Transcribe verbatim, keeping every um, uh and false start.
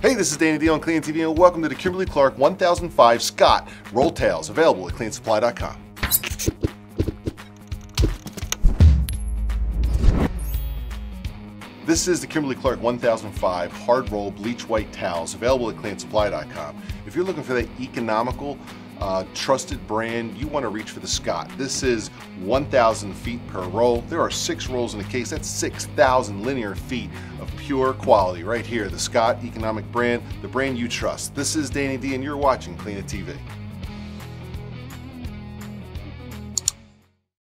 Hey, this is Danny D on Clean T V and welcome to the Kimberly-Clark one thousand five Scott Roll Tails, available at clean supply dot com. This is the Kimberly-Clark one thousand five Hard Roll Bleach White Towels, available at clean supply dot com. If you're looking for that economical, uh, trusted brand, you want to reach for the Scott. This is one thousand feet per roll. There are six rolls in the case. That's six thousand linear feet of pure quality right here. The Scott economic brand, the brand you trust. This is Danny D and you're watching Clean It T V.